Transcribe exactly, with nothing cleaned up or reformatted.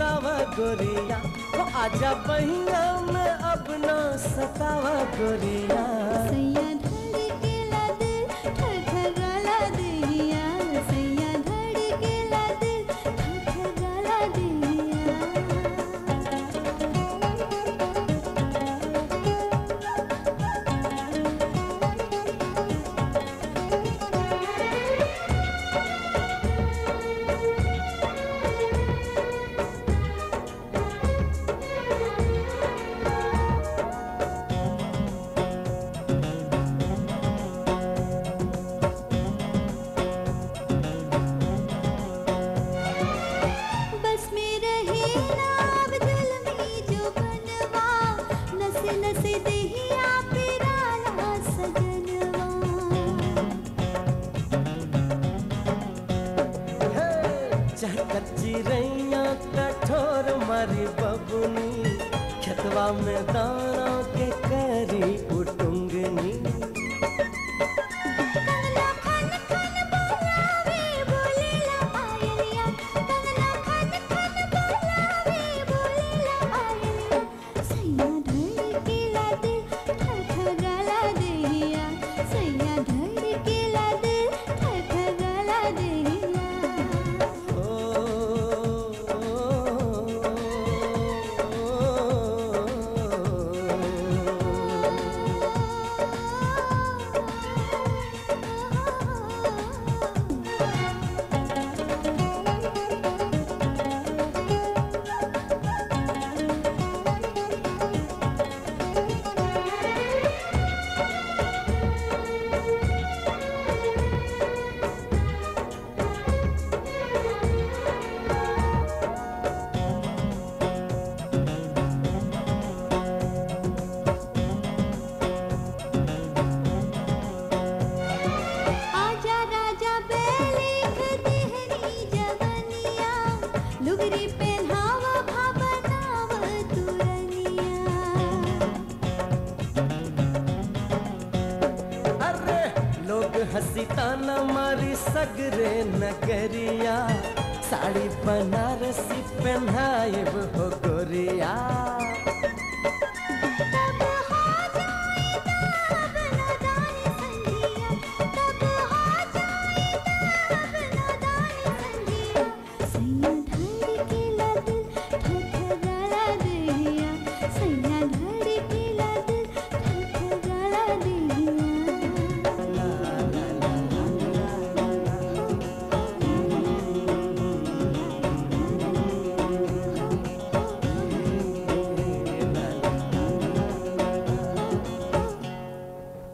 बतावा गोरिया, वो आजा बहिया में अब ना सतावा गोरिया। सैया धड़केला दिल ठठगाला देहिया, सैया धड़केला दिल ठठगाला देहिया। कच्ची रैया कठोर मारी बबुनी, खेतवा में दाना के करी उटुंगनी। हसी ताना मारी सगरे नगरिया, साड़ी बनारसी पहनाइब हो गोरिया।